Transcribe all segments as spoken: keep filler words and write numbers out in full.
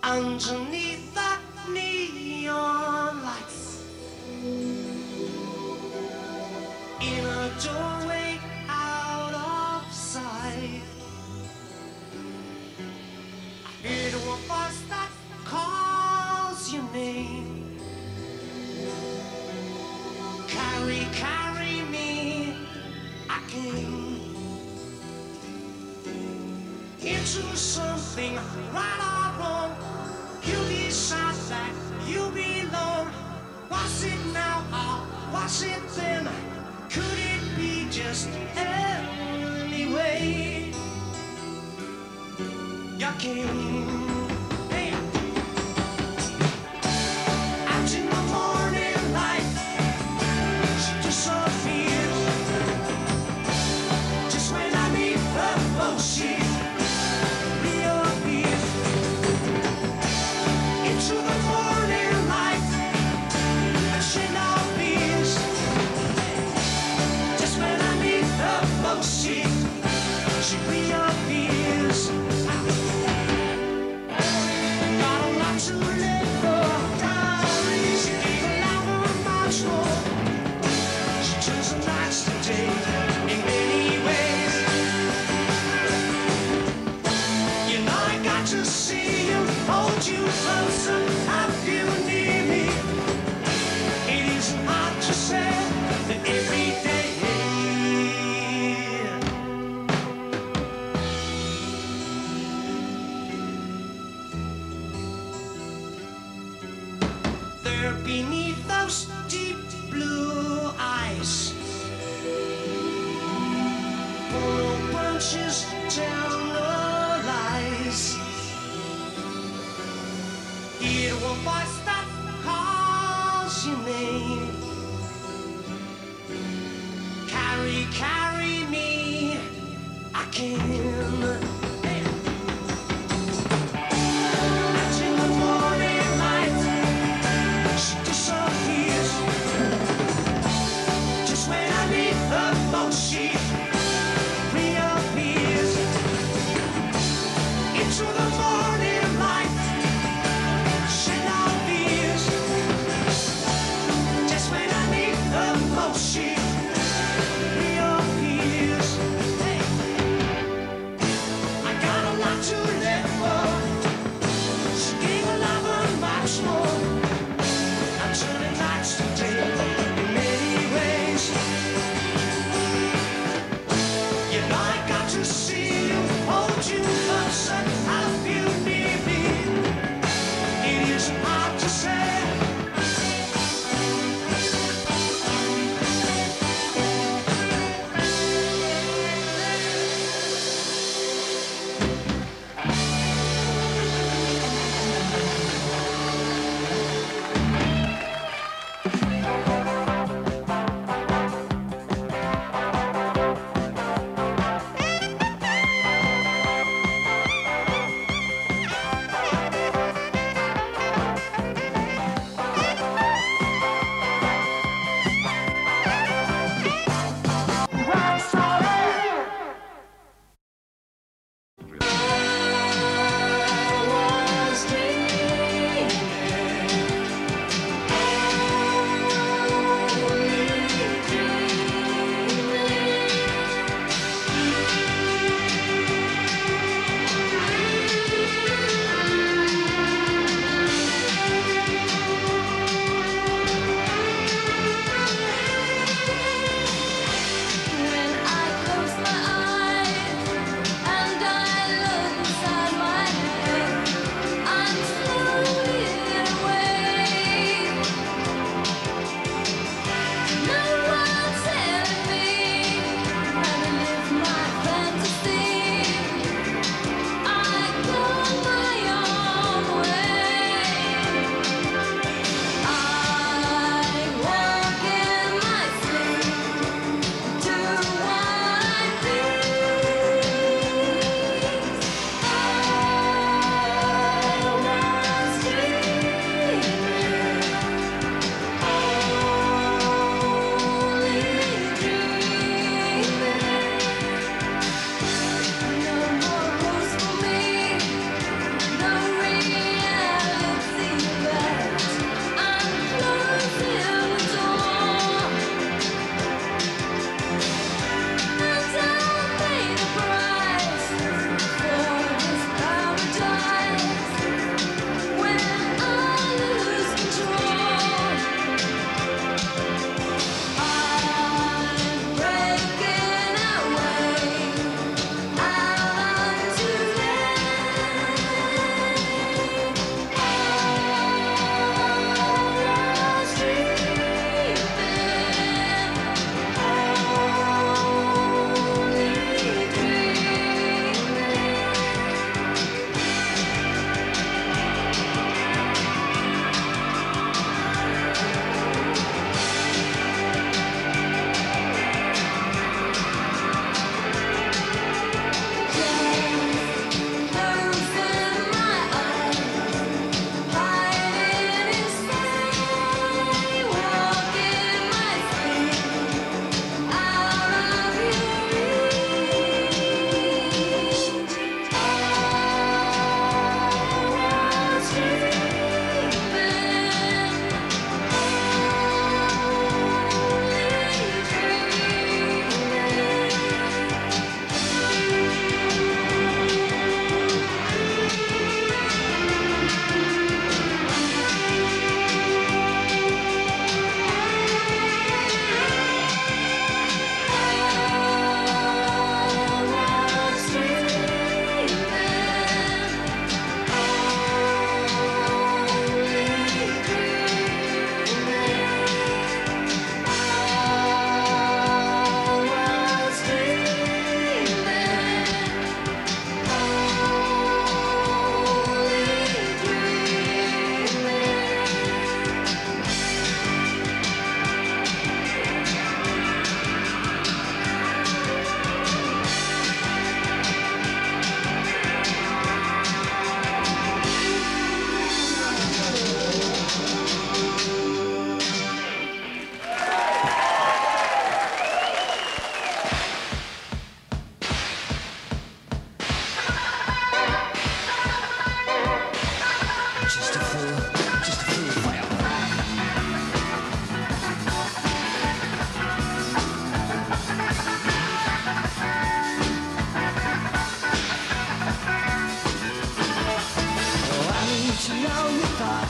underneath the neon lights, in a doorway out of sight. I hear the voice that calls your name. Carry, carry me again into something right or wrong. You decide that you belong. Was it now or was it then? Could it be just any way? You came. She reappears. Got a lot to live for. Diaries, she gave a lover much more. She turns the nights to day in many ways. You know I got to see you, hold you closer, have you near me. It isn't hard to say that every day. Beneath those deep blue eyes, full bunches tell no lies. Hear a voice that calls your name. Carry, carry me again. She reappears into the morning light. She now appears just when I need the most. She reappears. Hey.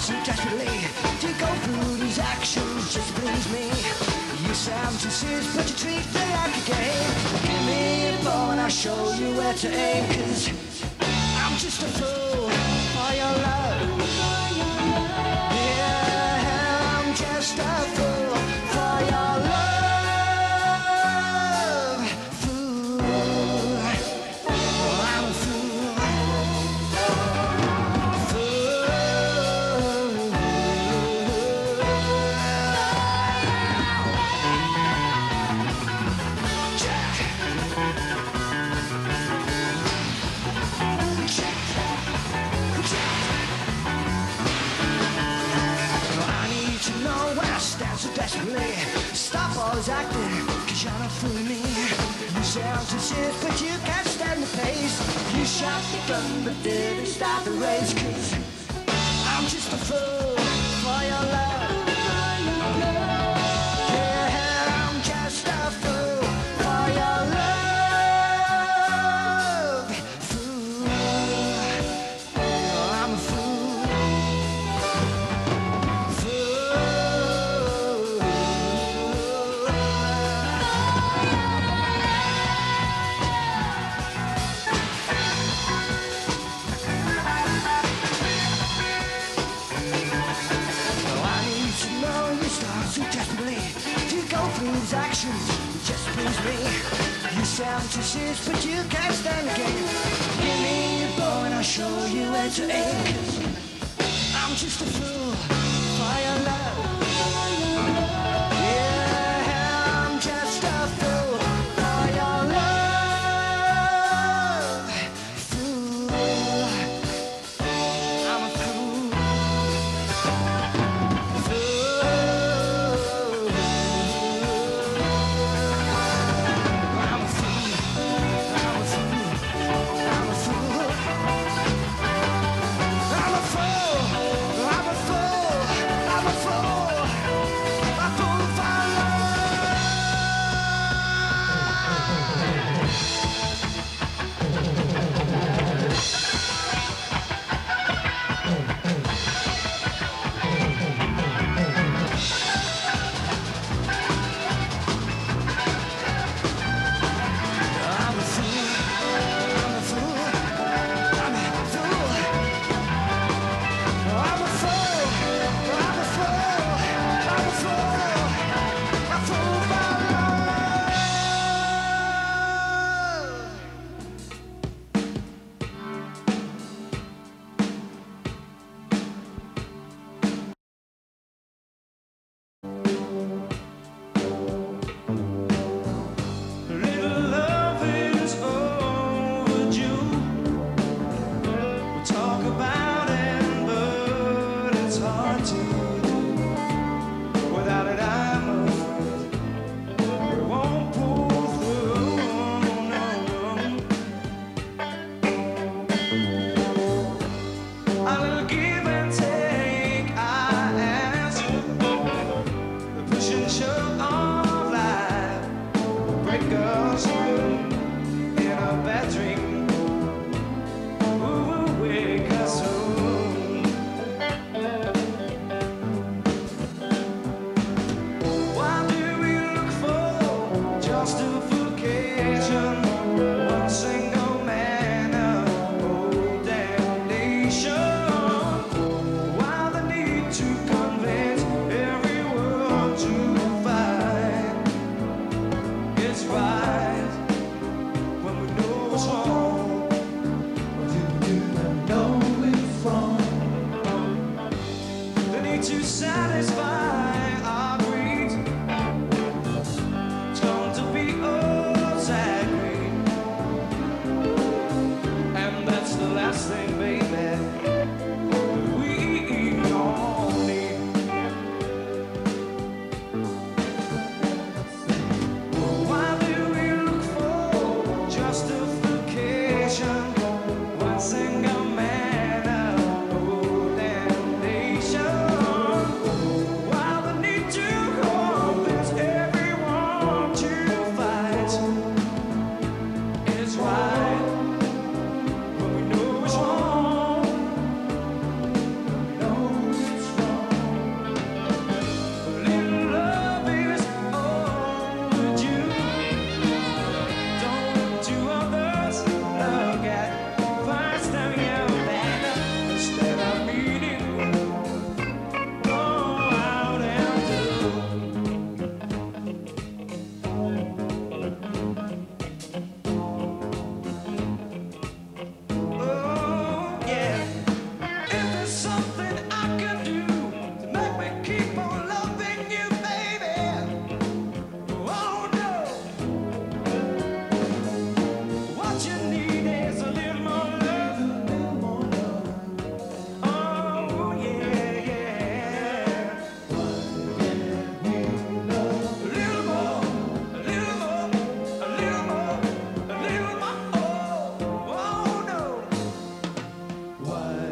so desperately to go through these actions just to please me. You sound too serious, but you treat me like a game. Give me a bow and I'll show you where to aim, 'cause I'm just a fool for your love. Yeah, I'm just a fool for your love. Fool, I'm a fool. So desperately stop all this acting, 'cause you're not fooling me. You sound too serious, but you can't stand the pace. You shot the gun, but didn't start the race, 'cause I'm just a fool for your love. Yeah, I'm just a fool for your love. Fool, I'm a fool. So desperately to go through these actions just please me. You sound too serious, but you can't stand the game. Give me a bow and I'll show you where to aim, 'cause I'm just a fool for your love. Yeah, I'm just a fool for your love. Fool, I'm a fool. I'm a fool, I'm a fool, I'm a fool. What